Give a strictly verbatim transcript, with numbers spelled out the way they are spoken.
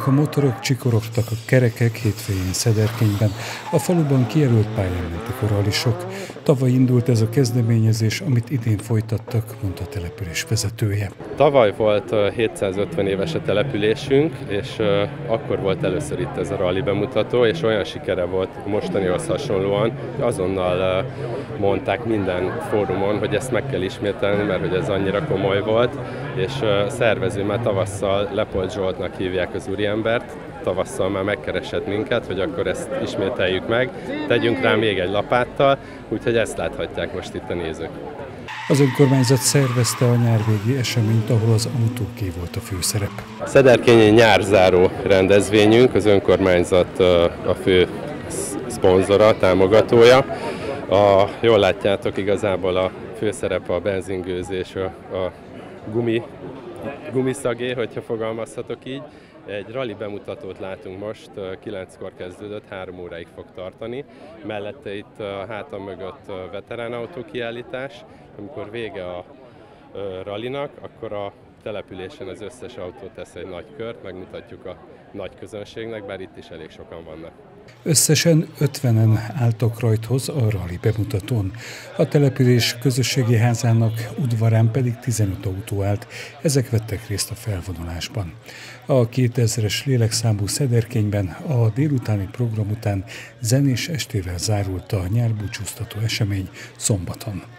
a motorok, csikorogtak a kerekek hétfőjén Szederkényben. A faluban kijelölt pályán mentek a ralisok. Tavaly indult ez a kezdeményezés, amit idén folytattak, mondta a település vezetője. Tavaly volt hétszázötven éves a településünk, és akkor volt először itt ez a rali bemutató, és olyan sikere volt mostanihoz hasonlóan, azonnal mondták minden fórumon, hogy ezt meg kell ismételni, mert hogy ez annyira komoly volt, és szervező már tavasszal, Lepold Zsoltnak hívják az úriembert, tavasszal már megkeresett minket, hogy akkor ezt ismételjük meg, tegyünk rá még egy lapáttal, úgyhogy ezt láthatják most itt a nézők. Az önkormányzat szervezte a nyárvégi eseményt, ahol az autóké volt a főszerep. A Szederkényi nyárzáró rendezvényünk, az önkormányzat a fő szponzora, támogatója. A, jól látjátok, igazából a főszerep a benzingőzés, a, a gumi, gumiszagé, hogyha fogalmazhatok így. Egy rali bemutatót látunk most, kilenckor kezdődött, három óráig fog tartani. Mellette itt a hátam mögött veteránautó kiállítás. Amikor vége a ralinak, akkor a településen az összes autó tesz egy nagy kört, megmutatjuk a nagy közönségnek, bár itt is elég sokan vannak. Összesen ötvenen álltak rajthoz a rali bemutatón. A település közösségi házának udvarán pedig tizenöt autó állt, ezek vettek részt a felvonulásban. A kétezres lélekszámú Szederkényben a délutáni program után zenés estével zárult a nyárbúcsúztató esemény szombaton.